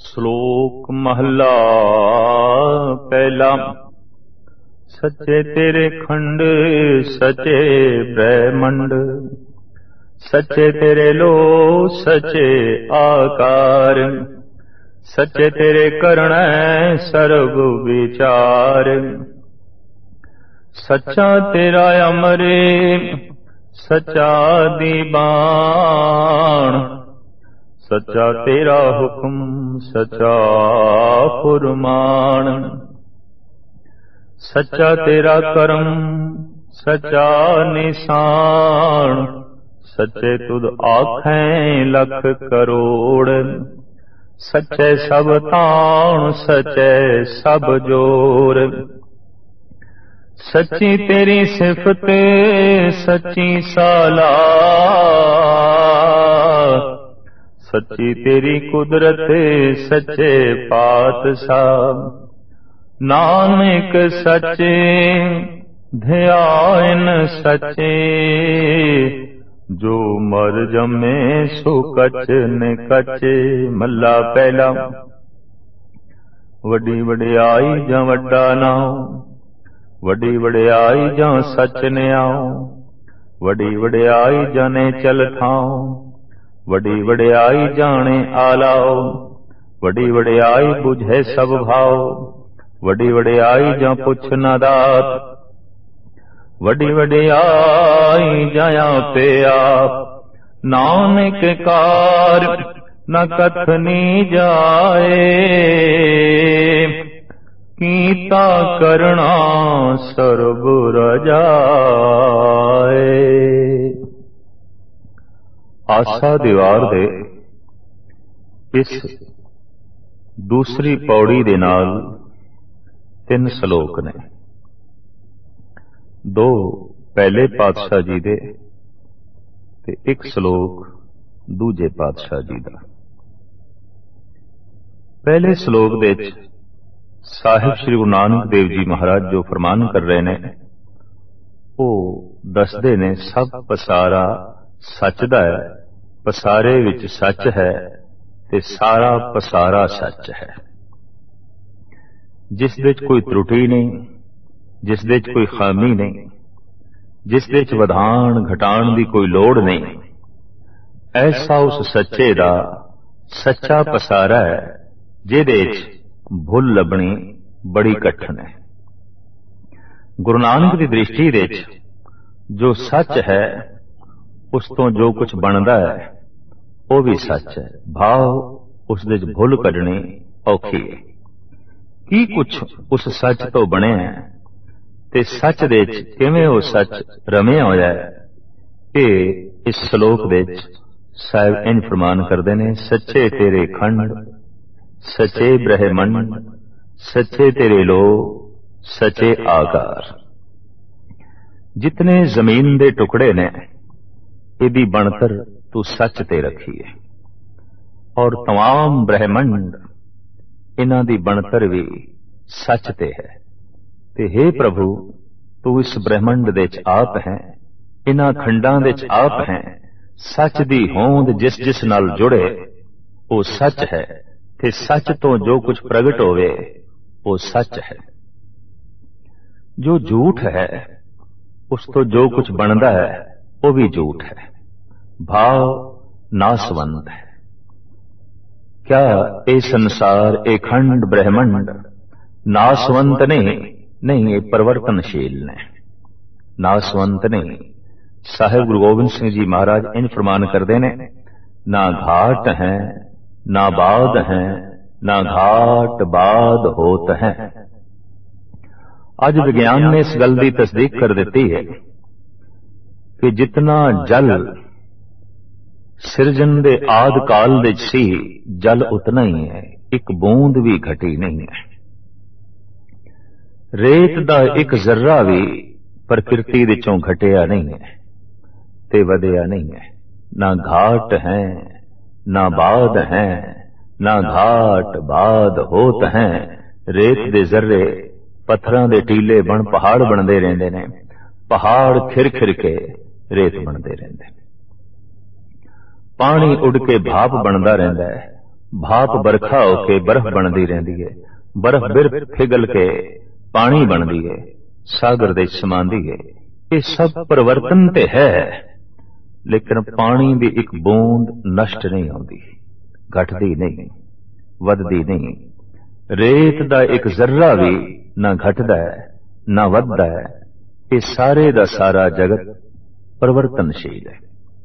श्लोक महला पहला। सच्चे तेरे खंड सच्चे ब्रह्मंड, सच्चे तेरे लो सच्चे आकार, सच्चे तेरे करण सर्व विचार। सच्चा तेरा अमरे सच्चा दीवान, सच्चा तेरा हुक्म सच्चा फुरमान। सच्चा तेरा कर्म सच्चा निशान, सच्चे तुद आखें लख करोड़। सच्चे सब ताण सच्चे सब जोर, सच्ची तेरी सिफत सच्ची साला, सच्ची तेरी कुदरत सच्चे पातशाह। नानक सच्चे ध्यान सच्चे, जो मर जमे सो कच ने कचे। मल्ला पहला। वड्डी वड्याई जां वड्डा नाम, वड्डी वड्याई जां सच ने आओ। वड्डी वड्याई जाने चल ठाओ, वड्डी वड्याई जाने आलाओ। वड्डी वड्याई बुझे सब भाव, वड्डी वड्याई जां पुछ न दात। वड्डी वड्याई जाया पे आप, नानक कार न कथनी जाए। कीता करना सर्ब रजाए। आसा दीवार दे इस दूसरी पौड़ी दे नाल 3 श्लोक ने। 2 पहले पातशाह जी दे ते 1 श्लोक दूजे पातशाह जी दा। पहले श्लोक दे साहिब श्री गुरु नानक देव जी महाराज जो फरमान कर रहे ने, वो दसदे ने सब पसारा सच दा है, पसारे विच सच है ते सारा पसारा सच है। जिस दे कोई त्रुटि नहीं, जिस दे कोई खामी नहीं, जिस दे वधाण घटाण दी कोई लोड़ नहीं, ऐसा उस सच्चे दा सच्चा पसारा है जिहदे भुल लभनी बड़ी कठिन है। गुरु नानक की दृष्टि दे जो सच है उस तो जो कुछ बनता है वो भी सच है। भाव उस दे भुल कढनी औखी है। की कुछ उस सच तो बने है ते सच दे किवें वो सच रमिया होया है, ये इस श्लोक दे साहिब इंज फरमान करते हैं। सच्चे तेरे खंड सच्चे ब्रह्मंड, सच्चे तेरे लो सच्चे आकार। जितने जमीन दे टुकड़े ने इदी बनतर तू सच ते रखी है, और तमाम ब्रह्मंड इन्हां दी बनतर भी सच ते है। ते हे प्रभु, तू इस ब्रह्मंड दे च आप है, इन्हां खंडां दे च आप है। सच दी होंद जिस जिस नाल जुड़े वो सच है, ते सच तो जो कुछ प्रगट होवे वो सच है। जो झूठ है उस तो जो कुछ बनता है वो भी झूठ है। भाव नासवंत है। क्या ये संसार ये खंड ब्रह्मंड नासवंत नहीं, ये परिवर्तनशील ने, नासवंत नहीं। साहिब गुरु गोबिंद सिंह जी महाराज इन फरमान करते ने, ना घाट है ना बाद है, ना घाट बाद होत है। आज विज्ञान ने इस गल की तस्दीक कर दी है कि जितना जल सिरजन दे आद काल दे सी, जल उतना ही है, एक बूंद भी घटी नहीं है। रेत दा एक जर्रा भी प्रकृति विचों घटिया नहीं है ते वधिया नहीं है। ना घाट है ना बाद है, ना घाट बाद होत है। रेत दे जर्रे पत्थरां दे टीले बन पहाड़ बनते रहंदे ने, पहाड़ खिर खिर के रेत बनते रहंदे। पानी उड़ के भाप बनता रहता है, भाप बरखा होके बर्फ बनती रहती है, बर्फ बिर पिघल के पानी बनती है, सागर दे समांदी है। ये सब परिवर्तन ते है, लेकिन पानी की एक बूंद नष्ट नहीं होती, घटती नहीं, वधदी नहीं। रेत दा एक जर्रा भी ना घटदा है ना वधदा है। ये सारे दा सारा जगत परिवर्तनशील है,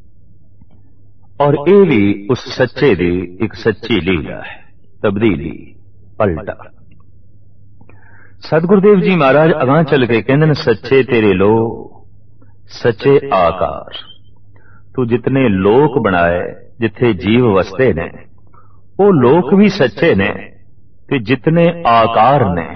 और ये भी उस सच्चे दी एक सच्ची लीला है, तब्दीली, पलटा। सतगुरुदेव जी महाराज अगां चल के कहंदे ने, सच्चे तेरे लो सच्चे आकार। तू जितने लोक बनाए, जिथे जीव वसते ने, वो लोक भी सच्चे ने, ते जितने आकार ने,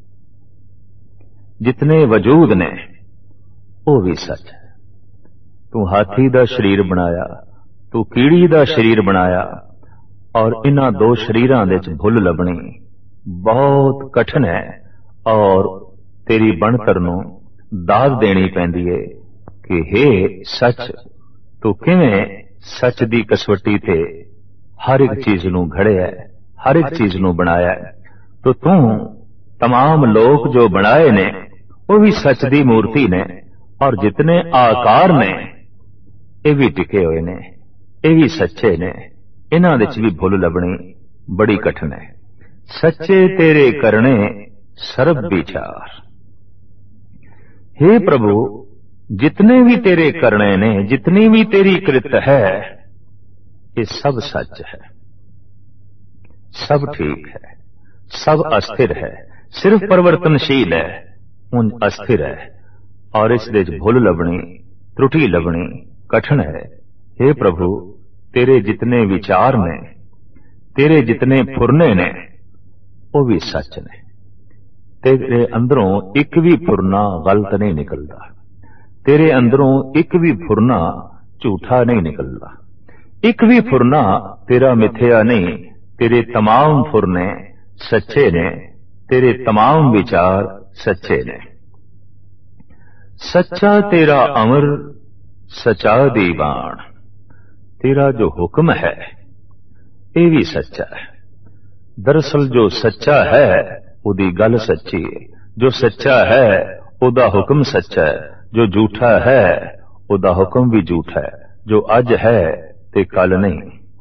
जितने वजूद ने, वो भी सच है। तू हाथी दा शरीर बनाया, तू कीड़ी दा शरीर बनाया, और इन्हां दो शरीरां दे च भुल लभनी बहुत कठिन है, और तेरी बनतर नूं दाद देनी पैंदी है कि हे सच, तू किवें सच दी कसवटी ते हर एक चीज नूं घड़िया है, हर एक चीज नूं बनाया है। तो तू तमाम लोक जो बनाए ने वो भी सच दी मूर्ति ने, और जितने आकार ने ये भी टिके हुए ने, ये भी सच्चे ने। इन्हां दे च भी भुल लभनी बड़ी कठिन है। सच्चे तेरे करने सर्व विचार। हे प्रभु, जितने भी तेरे करने ने, जितनी भी तेरी कृत है, ये सब सच है, सब ठीक है, सब अस्थिर है। सिर्फ परिवर्तनशील है, उन अस्थिर है, और इस दे भुल लभनी, त्रुटि लभनी कठिन है। हे प्रभु, तेरे जितने विचार ने, तेरे जितने फुरने ने, वो भी सच ने। तेरे अंदरों एक भी फुरना गलत नहीं निकलता, तेरे अंदरों एक भी फुरना झूठा नहीं निकलता, एक भी फुरना तेरा मिथ्या नहीं। तेरे तमाम फुरने सच्चे ने, तेरे तमाम विचार सच्चे ने। सच्चा तेरा अमर सचा दीवान। तेरा जो हुक्म है ये भी सच्चा है। दरअसल जो सच्चा है उदी गल सच्ची है, जो सच्चा है उदा हुक्म सच्चा है, जो झूठा है उदा हुक्म भी झूठा है। जो अज है ते कल नहीं,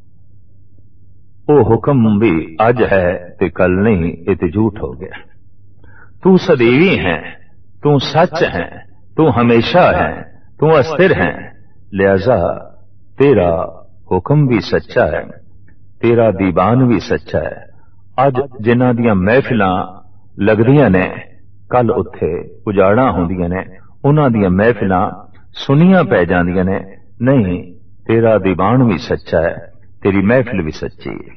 वो हुक्म भी अज है ते कल नहीं, ये ते झूठ हो गया। तू सदैवी है, तू सच है, तू हमेशा है, तू अस्थिर है, लिहाजा तेरा हुक्म भी सच्चा है, तेरा दीवान भी सच्चा है। अज जिन्हां दियां महफिलां लगदियां ने, कल उत्थे उजाड़ा होंदियां ने, उन्हां दियां महफिलां सुनियां पै जांदियां ने। नहीं, तेरा दीवान भी सच्चा है, तेरी महफिल भी सच्ची है।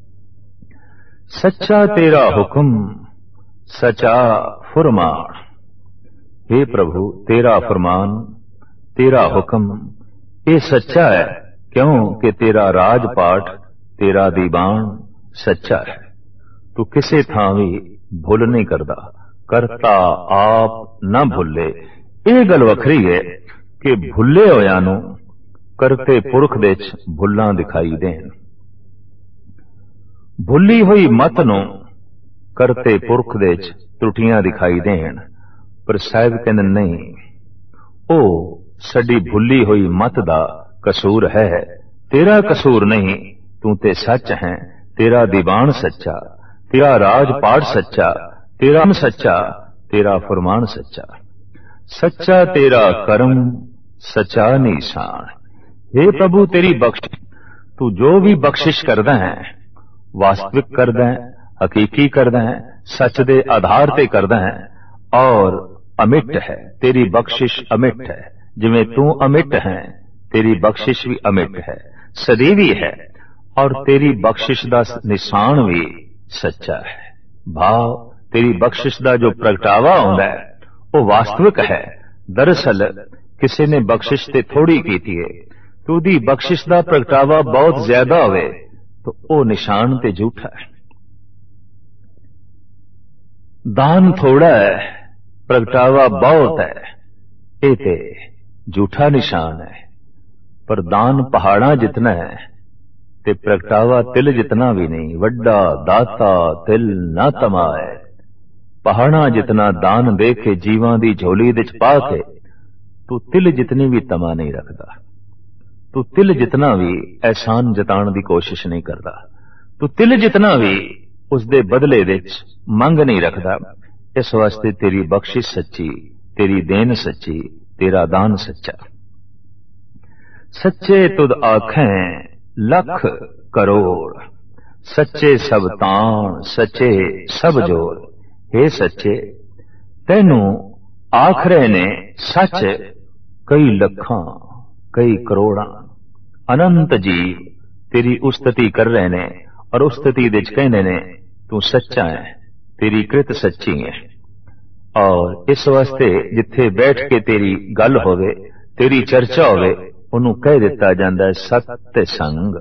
सच्चा तेरा हुक्म सचा फुरमान। हे प्रभु, तेरा फरमान, तेरा हुक्म ये सच्चा है, क्यों कि तेरा राजपाट, तेरा दीवान सच्चा है। तू किसे थां भी भुल नहीं करदा, करता आप ना भुले। ये गल वखरी है कि भुले होयां नूं करते पुरख दे च भुल्लां दिखाई देन, भुली हुई मत नूं करते पुरख दे च त्रुटियां दिखाई देन। पर साहिब कहंदे नहीं, ओ सड़ी भुली हुई मत दा कसूर है, तेरा कसूर नहीं। तू ते सच है, तेरा दीवान सच्चा, तेरा राजपाट सच्चा, तेरा सच्चा, तेरा फरमान सच्चा। सच्चा तेरा कर्म सच्चा निशान। हे प्रभु, तेरी बख्शिश, तू जो भी बख्शिश करदा है वास्तविक करदा है, हकीकी करदा है, सच दे आधार ते करदा है, और अमिट है। तेरी बख्शिश अमिट है, जिवें तू अमिट है तेरी बख्शिश भी अमिट है, सदैवी है, और तेरी बख्शिश दा निशान भी सच्चा है। भाव तेरी बख्शिश दा जो प्रगटावा होंदा है वो वास्तविक है। दरअसल किसी ने बख्शिश ते थोड़ी कीती है, तू दी बख्शिश दा प्रगटावा बहुत ज्यादा होवे तो वो निशान ते झूठा है। दान थोड़ा है, प्रगटावा बहुत है, ये ते झूठा निशान है। पर दान पहाड़ा जितना है, ते प्रगटावा तिल जितना भी नहीं। वड्डा दाता तिल ना तमाए, पहाड़ा जितना दान दे के जीवां दी झोली विच पा के तू तिल जितनी भी तमा नहीं रखता। तू तिल जितना भी एहसान जताण दी कोशिश नहीं करता। तू तिल जितना भी उसदे बदले विच मंग नहीं रखदा। इस वास्ते तेरी बख्शिश सच्ची, तेरी देन सच्ची, तेरा दान सच्चा। सच्चे तुद आखें लख करोड़, सच्चे सब ताण, सच्चे सब जोड़। हे सच्चे तैनू आख रहे ने सच कई लखां कई करोड़ां अनंत जीव तेरी उस्तति कर रहे ने, और उस्तति विच कहंदे ने तू सच्चा है, तेरी कृत सच्ची है। और इस वास्ते जिथे बैठ के तेरी गल होवे, तेरी चर्चा होवे, उन्हों कह दिता जाता है सत्य संग।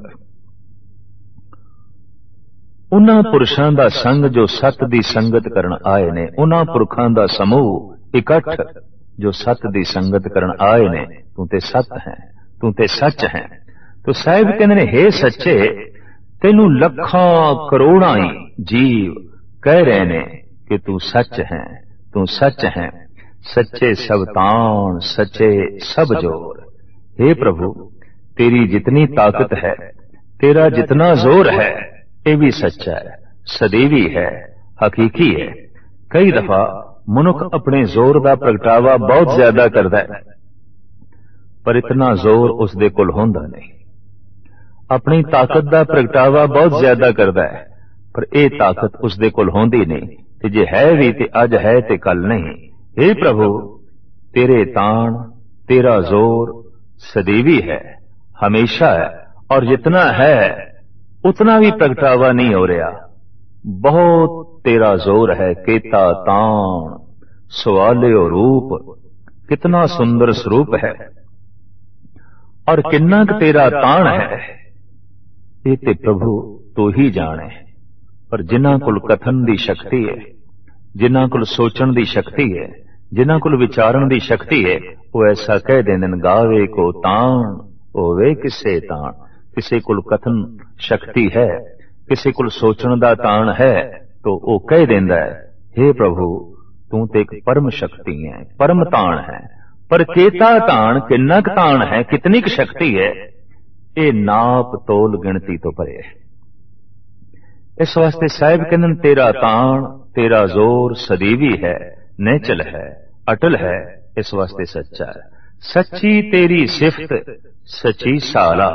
उन्हां पुरुषां दा संग जो सत दी संगत करन आए ने, उन्हां पुरखां दा समूह इकट्ठ जो सत दी संगत करन आए ने, तू ते सत है, तू ते सच है। तो साहिब कहंदे ने हे सच्चे तेनू लखां करोड़ां ही जीव कह रहे ने कि तू सच है, तू सच है। सच्चे सब ताण, सच्चे सब जोर। हे प्रभु तेरी जितनी ताकत है, तेरा जितना जोर है, ये भी सच्चा है, सदैवी है, हकीकी है। कई दफा मनुख अपने जोर का प्रगटावा बहुत ज्यादा करता है, पर इतना जोर उसदे कोल होंदा नहीं। अपनी ताकत का प्रगटावा बहुत ज्यादा करता है, पर यह ताकत उसदे कोल होंदी नहीं। ते जे है भी ते अज है ते कल नहीं। हे प्रभु तेरे ताण, तेरा जोर सदैवी है, हमेशा है, और जितना है उतना भी प्रगटावा नहीं हो रहा। बहुत तेरा जोर है, केता ताण सवालियो रूप, कितना सुंदर स्वरूप है, और किन्ना क तेरा ताण है, ये ते प्रभु तू ही जाने। पर जिन्हां कोल कथन दी शक्ति है, जिन्हां कोल सोचण दी शक्ति है, जिन्हां कोल विचारण दी शक्ति है, वो ऐसा कह देंदे गावे को ताण होवे किसे ताण। किसी कोल कथन शक्ति है, किसी कोल सोचण दा ताण है, तो वो कह देंदा है हे प्रभु तू ते एक परम शक्ति है, परम ताण है। पर केता ताण, किन्ना क ताण है, कितनी क शक्ति है, ये नाप तोल गिनती तो परे है। इस वास्ते साहिब कहंदे तेरा ताण, तेरा जोर सदैवी है, नेचल है, अटल है, इस वास्ते सच्चा है। सच्ची तेरी सिफत सची साला।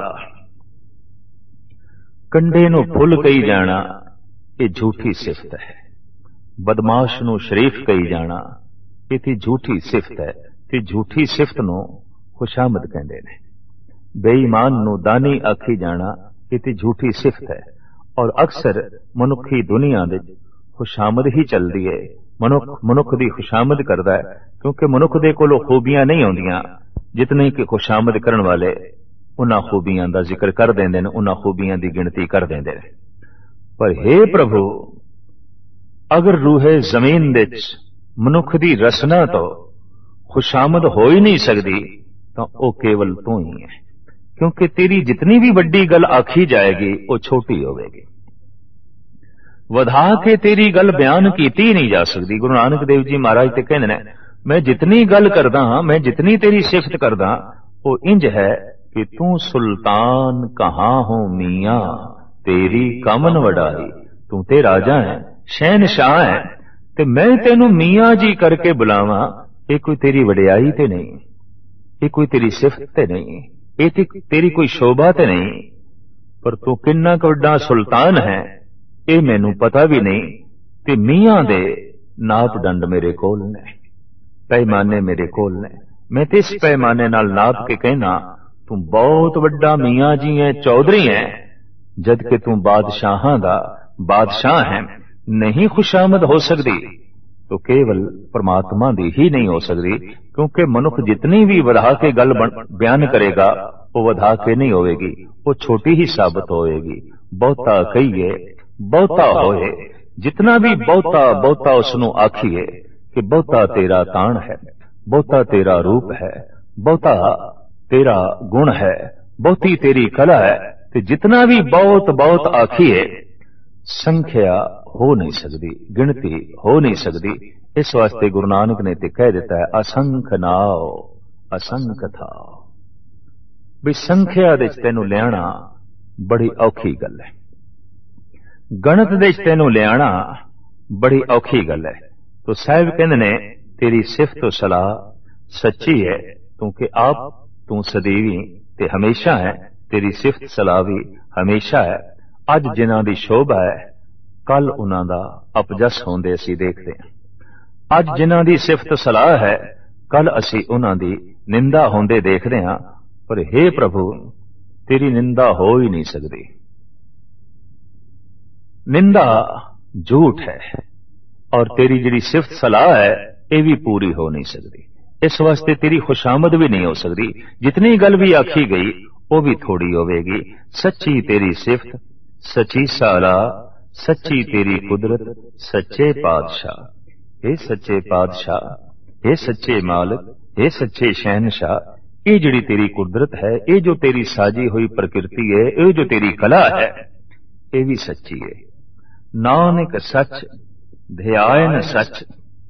कंडे नू फुल कही जाना ये झूठी सिफत है। बदमाश नू शरीफ कही जाना ये थी झूठी सिफत है, ते झूठी सिफत नू खुशामद कहंदे ने। बेईमान नू दानी आखी जाना ये थी झूठी सिफत है। और अक्सर मनुखी दुनिया दे खुशामद ही चलदी है। मनुख दी खुशामद करदा है, क्योंकि मनुख दे कोलों खूबियां नहीं आउंदियां जितने कि खुशामद करन वाले उन्हां खूबियां दा जिक्र कर देंदे ने, उन्हां खूबियां दी गिनती कर देंदे ने। पर हे प्रभु अगर रूहे जमीन विच मनुख दी रसना तो खुशामद हो ही नहीं सकदी, तो वो केवल तू ही है। क्योंकि तेरी जितनी भी बड़ी गल आखी जाएगी वो छोटी होगी। वधा के तेरी गल बयान कीती नहीं जा सकती। गुरु नानक देव जी महाराज ते कहंदे ने मैं जितनी गल करदा हां, मैं जितनी तेरी सिफत करदा, वो इंज है कि तू सुल्तान कहां हो मियां तेरी कमन वडाई। तू ते राजा है, शहनशाह है, ते मैं तेनू मियां जी करके बुलावा, ये कोई तेरी वडियाई ते नहीं, ये कोई तेरी सिफत ते नहीं, ये तेरी कोई शोभा ते नहीं। पर तू किन्ना क वड्डा सुल्तान है ये मैनू पता भी नहीं। ते मियां दे नाप दंड मेरे कोल ने, पैमाने मेरे कोल ने। मैं ते इस पैमाने नाल नाप के कहना तू बहुत वड्डा मियां जी है, चौधरी है, जद कि तू बादशाहां दा बादशाह है। नहीं खुशामद हो सकती तो केवल परमात्मा दी ही नहीं हो सकती। क्योंकि मनुख जितनी भी वधा के गल बयान करेगा वो वधा के नहीं होएगी, वो छोटी ही साबित होएगी। बहुता कहिए बहुता होए, जितना भी बहुता बहुता उसनू आखिए कि बहुता तेरा ताण है, बहुता तेरा रूप है, बहुता तेरा गुण है, बहुती तेरी कला है, ते जितना भी बहुत बहुत आखिए संख्या हो नहीं सकती, गिनती हो नहीं सकती। इस वास्ते गुरु नानक ने ते कह दिता है असंख नाओ असंख था। भी संख्या दे तेनू लियाना बड़ी औखी गल है, गणत दे तेनू लियाना बड़ी औखी गल है। तो साहिब कहंदे ने तेरी सिफत सलाह सच्ची है, क्योंकि आप तू सदैवी ते हमेशा है, तेरी सिफत सलाह भी हमेशा है। अज जिन्हां दी शोभा है कल उन्हां दा अपजस होंदे असी देखते हैं। अज जिन्हां दी सिफत सलाह है कल असी उन्हां दी निंदा होंदे देखते हैं। पर हे प्रभु तेरी निंदा हो ही नहीं सकती। निंदा झूठ है और तेरी जिहड़ी सिफत सलाह है यह भी पूरी हो नहीं सकती। इस वास्ते तेरी खुशामद भी नहीं हो सकती। जितनी गल भी आखी गई वो भी थोड़ी होवेगी। सच्ची तेरी सिफत सच्ची सलाह सच्ची तेरी कुदरत सच्चे पातशाह। हे सच्चे पातशाह, हे सच्चे मालिक, हे सच्चे शहनशाह, ये जिहड़ी तेरी कुदरत है, ये जो तेरी साजी हुई प्रकृति है, ये जो तेरी कला है, ये भी सच्ची है। नानक सच ध्यान सच।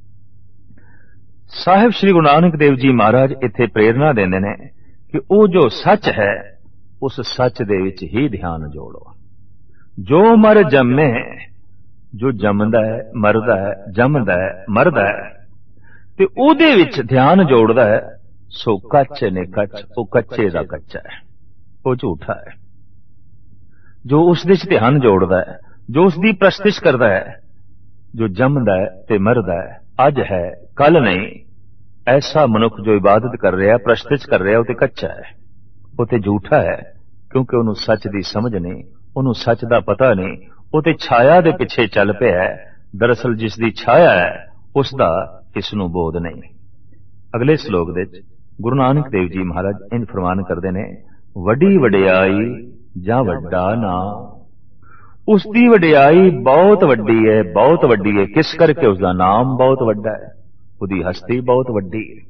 साहिब श्री गुरु नानक देव जी महाराज इत्थे प्रेरणा देंदे ने कि वो जो सच है उस सच दे विच ही ध्यान जोड़ो। जो मर जमे, जो जमदा है मरदा है, जमदा है मरदा है, ते उहदे विच ध्यान जोड़दा है, सो कच्च ने कच्च, वो कच्चे दा कच्चा है, वो झूठा है। जो उस दे ध्यान जोड़दा है, जो उसदी प्रस्तिश करदा है, जो जमदा है ते मरदा है, अज है कल नहीं, ऐसा मनुख जो इबादत कर रहा, प्रस्तिश कर रहा, वो ते कच्चा है, वो ते झूठा है। क्योंकि उन्होंने सच दी समझ नहीं, उन्होंने सच दा पता नहीं, वो ते छाया दे पिछे चल पिया है। दरअसल जिसदी छाया है उसदा इसनू बोध नहीं। अगले श्लोक दे गुरु नानक देव जी महाराज इंज फरमान करते ने, वड्डी वडियाई जां वड्डा नाम। उसकी वडियाई बहुत वड्डी है, बहुत वड्डी है। किस करके? उसका नाम बहुत वड्डा है, उसकी हस्ती बहुत वड्डी है।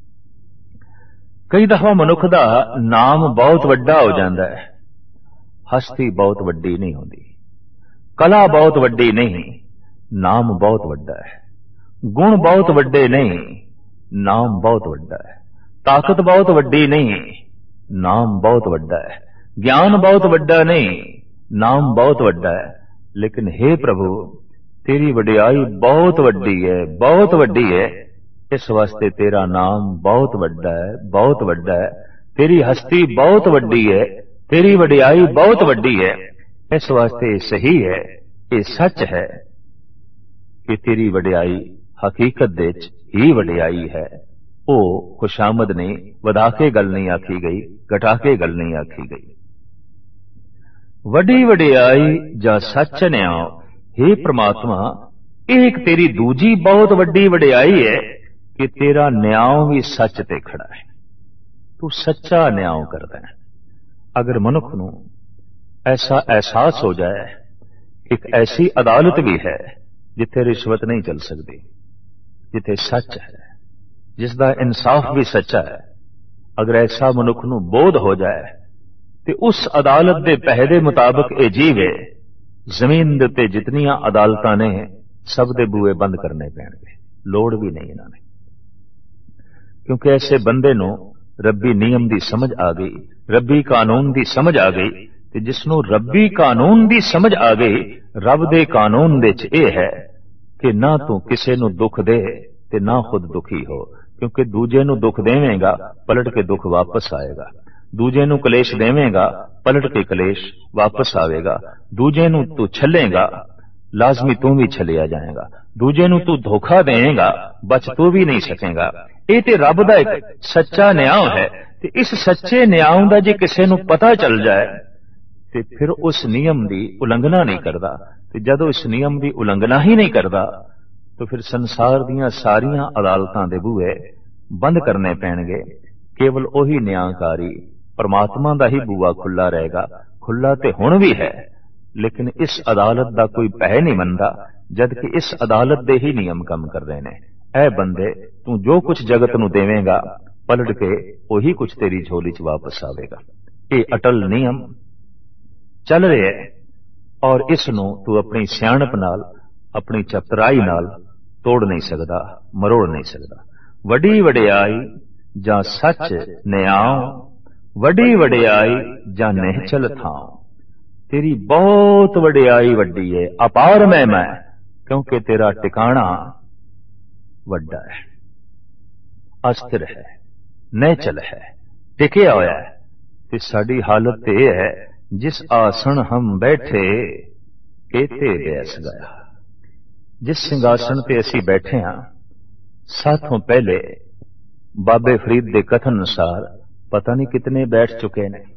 कई दफा मनुख का नाम बहुत वड्डा हो जाता है, हस्ती बहुत वड्डी नहीं होती, कला बहुत वड्डी नहीं, नाम बहुत वड्डा है। गुण बहुत वड्डे नहीं, नाम बहुत वड्डा है। ताकत बहुत वड्डी नहीं, नाम बहुत वड्डा है। ज्ञान बहुत वड्डा नहीं, नाम बहुत वड्डा है। लेकिन हे प्रभु तेरी वडियाई बहुत वड्डी है, बहुत वड्डी है। इस वास्ते तेरा नाम बहुत वड्डा है, बहुत वड्डा है। तेरी हस्ती बहुत वड्डी है, तेरी वडियाई बहुत वड्डी है। इस वास्ते सही है, ये सच है कि तेरी वडियाई हकीकत दे ही वडियाई है। वो खुशामद नहीं, वधा के गल नहीं आखी गई, घटा के गल नहीं आखी गई। वड्डी वडियाई जा सच न्याओ। हे परमात्मा एक तेरी दूजी बहुत वड्डी वडियाई है कि तेरा न्याय भी सच ते खड़ा है, तू सच्चा न्याय करदा है। अगर मनुख नूं ऐसा एहसास हो जाए एक ऐसी अदालत भी है जिथे रिश्वत नहीं चल सकती, जिथे सच है, जिसका इंसाफ भी सच्चा है, अगर ऐसा मनुख नूं बोध हो जाए तो उस अदालत के पहे दे मुताबिक ये जीवे। जमीन दे उत्ते जितनियां अदालतां ने सब दे बूए बंद करने पैणगे, लोड़ भी नहीं इन्होंने। क्योंकि ऐसे बंदे नूं रब्बी नियम की समझ आ गई, रब्बी कानून की समझ आ गई। ते जिसनों रब्बी कानून की समझ आ गई, रब दे कानून दे च यह है कि ना तू किसे नूं दुख दे ते ना खुद दुखी हो। क्योंकि दूजे नूं दुख देवेगा पलट के दुख वापस आएगा, दूजे नूं कलेश देवेगा पलट के कलेश वापस आवेगा, दूजे नूं तू छलेगा लाजमी तू भी छलिया जाएगा, दूजे नूं तू धोखा देगा बच तू भी नहीं सकेगा। ये ते रब दा एक सच्चा न्याय है। ते इस सच्चे न्याय दा जे किसे नूं पता चल जाए ते फिर उस नियम की उलंघना नहीं करता। ते जदों इस नियम की उलंघना ही नहीं करता तो फिर संसार दीयां सारियां अदालतां दे बूहे बंद करने पैणगे। केवल ओही न्यायकारी परमात्मा दा ही बूआ खुला रहेगा। खुला ते हुण भी है, लेकिन इस अदालत दा कोई पै नहीं मनदा, जबकि इस अदालत दे ही नियम कम कर रहे हैं। ऐ बंदे तू जो कुछ जगत नूं देवेगा पलट के वही कुछ तेरी झोली च वापस आवेगा। ये अटल नियम चल रहा है और इसनों तू अपनी सियाणप नाल अपनी चतुराई नाल तोड़ नहीं सकता, मरोड़ नहीं सकता। वडी वडियाई जां सच न्याओ, वडी वडियाई जां निहचल थाओ। तेरी बहुत वडियाई वड्डी है, अपार महिमा है, क्योंकि तेरा टिकाणा वड्डा है, अस्थिर है, निहचल है, टिकिया होया है। ते साडी हालत यह है, जिस आसन हम बैठे केते बैस गया। जिस सिंहासन ते असी बैठे हां, साथों पहले बाबे फरीद के कथन अनुसार पता नहीं कितने बैठ चुके ने।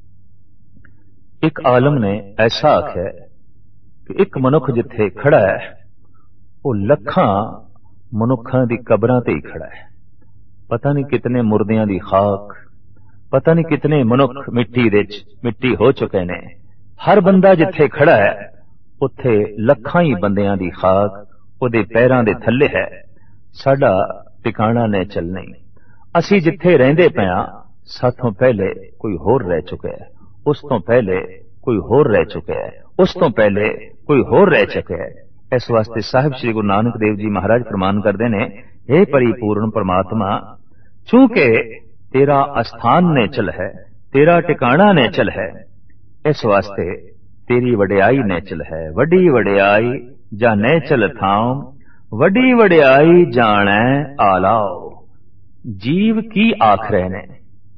एक आलम ने ऐसा आख्या कि एक मनुख जिथे खड़ा है वो लखां मनुखां दी कबरां ते ही खड़ा है। पता नहीं कितने मुर्दियां दी खाक, पता नहीं कितने मनुख मिट्टी हो चुके ने। हर बंदा जिथे खड़ा है उत्थे लखां ही बंदियां दी खाक उहदे पैरां दे थल्ले है। साडा टिकाणा ने चलने, असी जिथे रहिंदे पिया साथों पहले कोई होर रह चुका है, उस तो पहले कोई होर रह चुका है, उस तो पहले कोई होर रह चुका है। इस वास्ते साहिब श्री गुरु नानक देव जी महाराज फरमान करते ने, हे परिपूर्ण परमात्मा, चूंकि तेरा अस्थान नेचल है, तेरा टिकाणा नेचल है, इस वास्ते तेरी वडियाई नेचल है। वडी वडियाई जा नेचल थाओ, वडी वडियाई जाने आलाओ। जीव की आख रहे ने,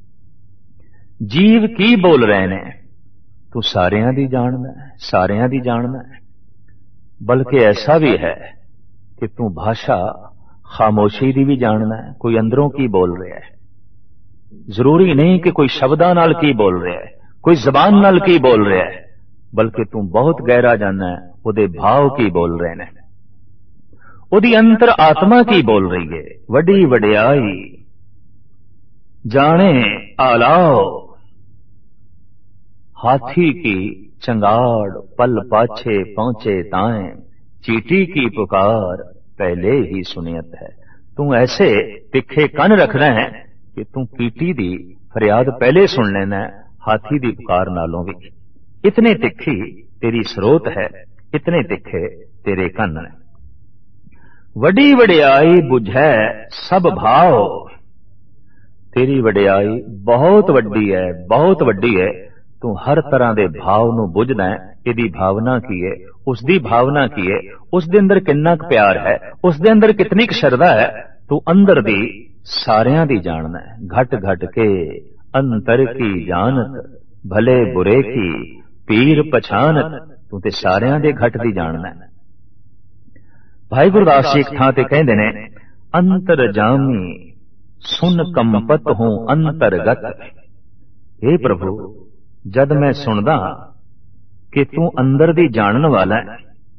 जीव की बोल रहे ने, तू सारियां दी जानना है, सारियां दी जानना है। बल्कि ऐसा भी है कि तू भाषा खामोशी दी भी जानना है, कोई अंदरों की बोल रहा है। जरूरी नहीं कि कोई शब्दां नाल की बोल रहा है, कोई जबान नाल की बोल रहा है, बल्कि तू बहुत गहरा जानना है उहदे भाव की बोल रहे ने, उहदी अंतर आत्मा की बोल रही है। वडी वडियाई जाने आलाओ, हाथी की चंगाड़ पल पाछे पहुंचे ताएं, चीटी की पुकार पहले ही सुनियत है। तू ऐसे तिखे कन रखना है कि तू पीटी दी फरियाद पहले सुन लेना है, हाथी दी पुकार नालों भी। इतने तिखी तेरी स्रोत है, इतने तिखे तेरे कन है। वडी वडियाई बुझै सब भाव, तेरी वडियाई बहुत वड्डी है, बहुत वड्डी है। तू हर तरह दे भाव नूं बुझदा है, इहदी भावना की है, उसदी भावना की है, उस दे अंदर कितना क प्यार है, उस दे अंदर कितनी क श्रद्धा है। तू अंदर दी सारियां दी जानना है, घट घट के अंतर की जानत, भले बुरे की पीर पछानत। तू ते सारियां दे घट दी जानना है। भाई गुरदास जी एक थां ते कहंदे ने, अंतर जामी सुन कंपत हूं अंतरगत। हे प्रभु, जद मैं सुनदा कि तू अंदर दी जानन वाला है,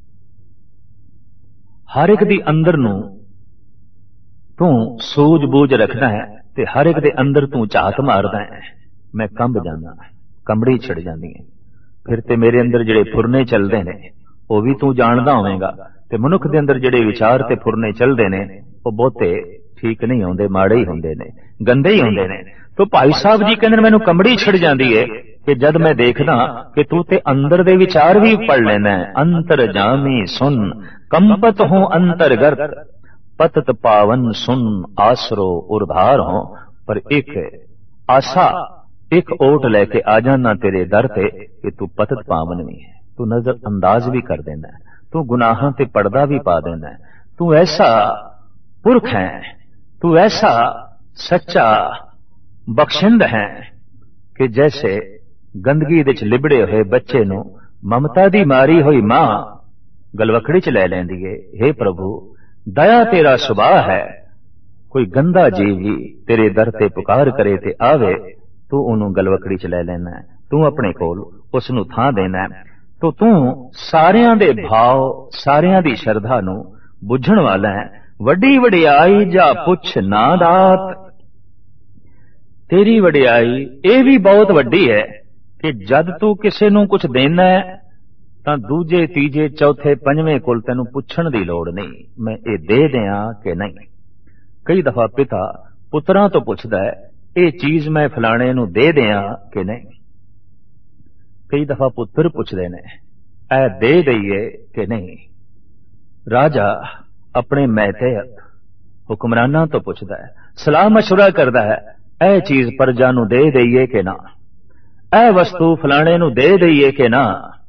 हर एक दी अंदर नूं तू सूझ बूझ रखदा है ते हर एक दे अंदर तू झात मारदा है। मैं कंब जाना, कंबड़ी छिड़ जांदी है। फिर ते मेरे अंदर जिहड़े फुरने चलदे ने वो भी तू जानदा होवेगा, ते मनुख दे अंदर जिहड़े विचार ते फुरने चलदे ने वो बहुते ठीक नहीं होंदे, माड़े ही होंदे ने, गंदे ही होंदे ने। तो भाई साहब जी कहंदे मैनू कंबड़ी छिड़ जांदी है कि जद मैं देखदा कि तू ते अंदर दे विचार भी पढ़ लेना है। अंतर जामी सुन कंपत हो अंतरगत, पतत पावन सुन आसरो उर्धार हो। पर एक आशा, एक ओट लेके आ जाना तेरे दर ते कि तू पतत पावन भी है, तू नजर अंदाज भी कर देना है, तू गुनाहां ते पर्दा भी पा देना है। तू ऐसा पुरख है, तू ऐसा सच्चा बख्शिंद है कि जैसे गंदगी दे च लिबड़े हुए बच्चे नूं ममता दी मारी हुई मां गलवकड़ी च लै लैंदी है। हे प्रभु, दया तेरा सुभाव है, कोई गंदा जीव भी तेरे दर ते पुकार करे ते आवे, तू उन्होंने गलवकड़ी च लै लेना है, तू अपने कोल उसनूं थां देना है। तो तू सारियां दे भाव, सारियां दी शरधा नूं बुझण वाला है। वड्डी वडियाई जा पुछ ना दात, तेरी वडियाई ये भी बहुत वड्डी है कि जद तू किसी नूं कुछ देना है तां दूजे तीजे चौथे पंजवें कोल तैनूं पुछण दी लोड़ नहीं, मैं ये दे दियां कि नहीं। कई दफा पिता पुत्रां तो पुछदा है, ये चीज मैं फलाणे नूं दे दियां कि नहीं। कई दफा पुत्र पुछदे ने ऐ दे दईए कि नहीं। राजा अपने महतेहत हुक्मराना तो पुछदा है, सलाह मशवरा करदा है, ऐ चीज प्रजा नूं दे दईए कि ना, ऐ वस्तु फलाणे नूं दे दईए कि ना।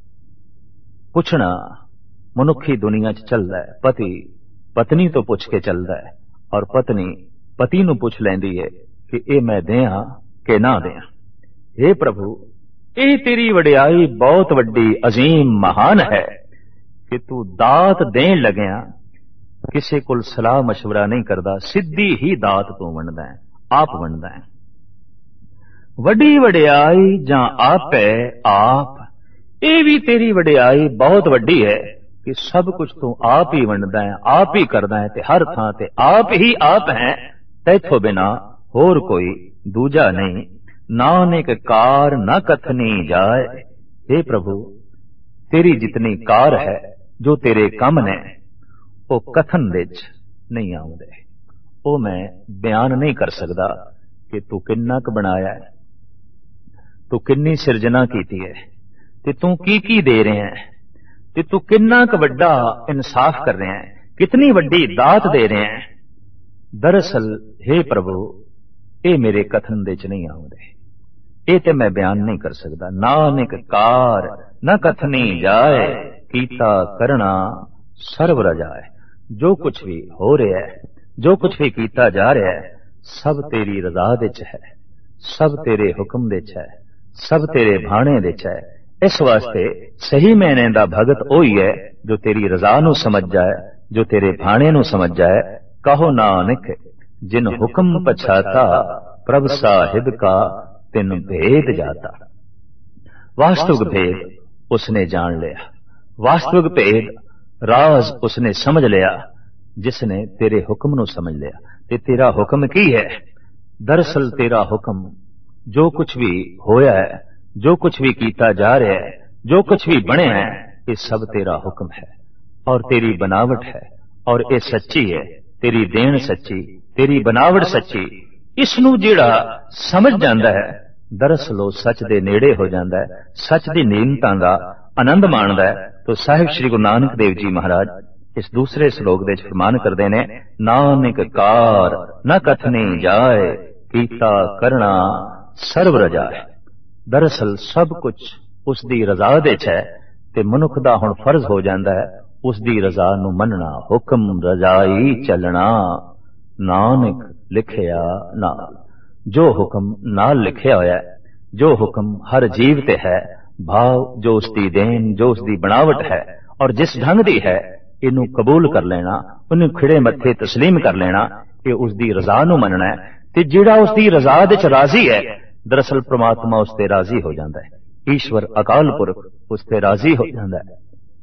पुछना मनुखी दुनिया च चलदा है। पति पत्नी तो पुछ के चलदा है और पत्नी पति नूं पुछ लैंदी है कि ए मैं दें कि ना दें। हे प्रभु, ये तेरी वडियाई बहुत वड्डी अजीम महान है कि तू दात देन लग्या किसी कोल सलाह मशवरा नहीं करदा, सीधी ही दात तू वंडदा है, आप वंडदा है। वड्डी वडियाई जां आपे आप, ये भी तेरी वडियाई बहुत वड्डी है कि सब कुछ तू आप ही वंडदा है, आप ही करदा है, ते हर थां ते आप ही आप है, तैथों बिना होर कोई दूजा नहीं। नानक कार न कथनी जाए। हे प्रभु, तेरी जितनी कार है, जो तेरे कम ने, वो कथन विच नहीं आउंदे, वो मैं बयान नहीं कर सकदा कि तू किन्ना क बनाया है, तू किन्नी सिरजना कीती है, ते तू की दे रहे हैं, ते तू किन्ना क वड्डा इंसाफ कर रहे हैं, कितनी वड्डी दात दे रहे हैं। दरअसल हे प्रभु, ये मेरे कथन दे च नहीं आउंदे, ये ते मैं बयान नहीं कर सकदा। नानक कार न कथनी जाए, कीता करना सर्व रजाए। जो कुछ भी हो रहा है, जो कुछ भी कीता जा रहा है, सब तेरी रजा विच है, सब तेरे हुक्म विच है, सब तेरे भाणे विच है। इस वास्ते सही मैने दा भगत ओही है जो तेरी रजा नू समझ जाए, जो तेरे भाणे नू समझ जाए। कहो नानक जिन हुक्म पछाता, प्रभ साहिब का तिन भेद जाता। वास्तविक भेद उसने जान लिया, वास्तविक भेद राज उसने समझ लिया, जिसने तेरे हुक्म नू समझ लिया। ते तेरा हुक्म की है? दरअसल तेरा हुक्म जो कुछ भी होया है, जो कुछ भी कीता जा रहा है, जो कुछ भी बने है, ये सब तेरा हुक्म है और तेरी बनावट है, और ये सच्ची है। तेरी देन सच्ची, तेरी बनावट सच्ची। इसनू जेड़ा समझ जांदा है, दरअसल वो सच दे नेड़े हो जाता है, सच दी नीमतां दा आनंद माणदा है। तो साहिब श्री गुरु नानक देव जी महाराज इस दूसरे श्लोक दे फरमान करते ने, नानक कार न कथनी जाए, कीता करना सर्व रजाए। दरअसल सब कुछ उसदी रजा दे च है, ते मनुख दा हुण फर्ज हो जाता है उसदी रजा नू मनना। हुक्म रजाई चलना, नानक लिखिया नाल। जो हुक्म नाल लिखिया होया है, जो हुक्म हर जीव ते है, भाव जो उसकी देन, जो उसकी बनावट है और जिस ढंग दी है, इनू कबूल कर लेना, उन्हें खिड़े मत्थे तस्लीम कर लेना, ये उसकी रजा नू मनना है। ते जिहड़ा उसकी रजा दे च राजी है, दरअसल परमात्मा उसते राजी हो जाता है। ईश्वर अकाल पुरख उसते राजी हो जाता है।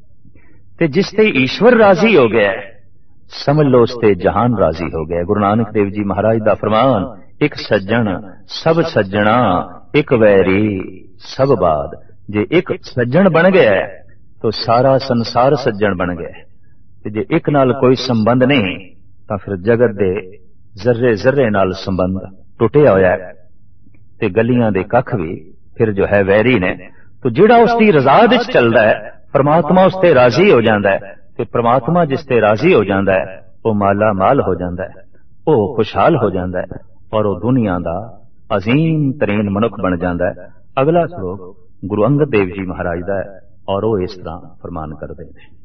ते जिसते ईश्वर राजी हो गया, समझ लो उसते जहान राजी हो गया। गुरु नानक देव जी महाराज दा फरमान, एक सज्जन सब सज्जना, एक वैरी सब बाद। जे एक सज्जन बन गया है तो सारा संसार सज्जन बन गया है, ते जे एक नाल कोई संबंध नहीं तो फिर जगत दे जर्रे जर्रे नाल संबंध टुटिया होया है, ते गलियां दे कख भी फिर जो है वैरी ने। तो जिहड़ा उसकी रजा विच चलदा है, परमात्मा उसते राजी हो जाता है, ते परमात्मा जिसते राजी हो जाता है, वो माला माल हो जाता है, वो खुशहाल हो जाता है, और वो दुनिया दा अजीम तरीन मनुख बन जाता है। अगला श्लोक गुरु अंगद देव जी महाराज दा है, और वो इस तरह फरमान करते हैं।